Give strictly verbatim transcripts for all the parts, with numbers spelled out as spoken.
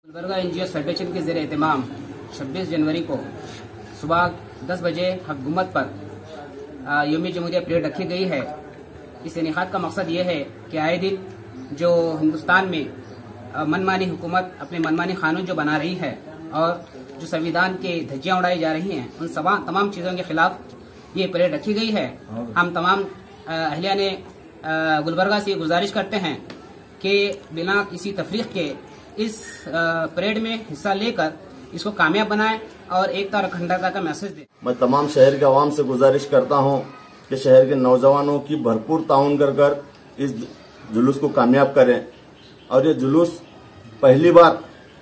Gulbarga NGO federation के ज़रिए एहतमाम छब्बीस जनवरी को सुबह दस बजे हुकूमत पर यौम जमहूरिया परेड रखी गई है। इस इनेकाद का मकसद ये है कि आए दिन जो हिंदुस्तान में मनमानी हुकूमत अपने मनमानी कानून जो बना रही है और जो संविधान के धज्जियां उड़ाई जा रही हैं, उन तमाम चीज़ों के खिलाफ ये परेड रखी गई है। हम तमाम अहलिया ने गुलबर्गा से गुजारिश करते हैं कि बिना किसी तफरीक के इस परेड में हिस्सा लेकर इसको कामयाब बनाएं और एकता और अखंडता का मैसेज दें। मैं तमाम शहर के आवाम से गुजारिश करता हूं कि शहर के नौजवानों की भरपूर ताउन कर कर इस जुलूस को कामयाब करें। और ये जुलूस पहली बार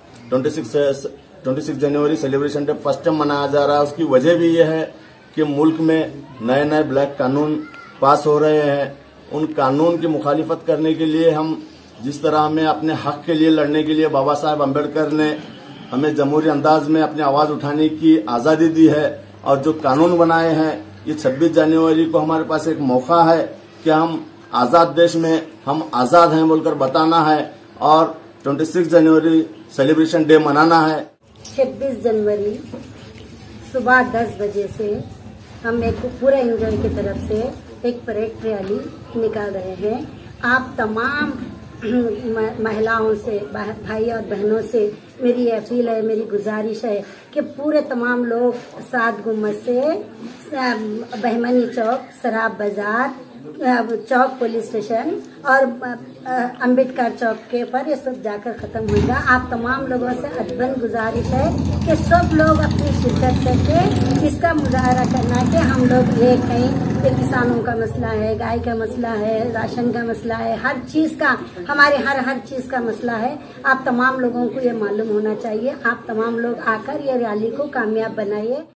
छब्बीस जनवरी सेलिब्रेशन डे फर्स्ट टाइम मनाया जा रहा है। उसकी वजह भी ये है कि मुल्क में नए नए ब्लैक कानून पास हो रहे हैं। उन कानून की मुखालिफत करने के लिए हम जिस तरह हमें अपने हक के लिए लड़ने के लिए बाबा साहब अम्बेडकर ने हमें जमहूरी अंदाज में अपनी आवाज उठाने की आजादी दी है और जो कानून बनाए हैं, ये छब्बीस जनवरी को हमारे पास एक मौका है कि हम आजाद देश में हम आजाद हैं बोलकर बताना है और छब्बीस जनवरी सेलिब्रेशन डे मनाना है। छब्बीस जनवरी सुबह दस बजे से हम एक पूरे एनजीओ की तरफ से एक परेड रैली निकाल रहे हैं। आप तमाम महिलाओं से, भाई और बहनों से मेरी अपील है, मेरी गुजारिश है कि पूरे तमाम लोग सात गुम्बद से बहमनी चौक, शराब बाजार चौक, पुलिस स्टेशन और अंबेडकर चौक के पर ये सब जाकर खत्म होगा। आप तमाम लोगों से अदबन गुजारिश है कि सब लोग अपनी शिरकत करके इसका मुजाहरा करना कि हम लोग एक हैं कि किसानों का मसला है, गाय का मसला है, राशन का मसला है, हर चीज का हमारे हर हर चीज का मसला है। आप तमाम लोगों को ये मालूम होना चाहिए। आप तमाम लोग आकर ये रैली को कामयाब बनाइए।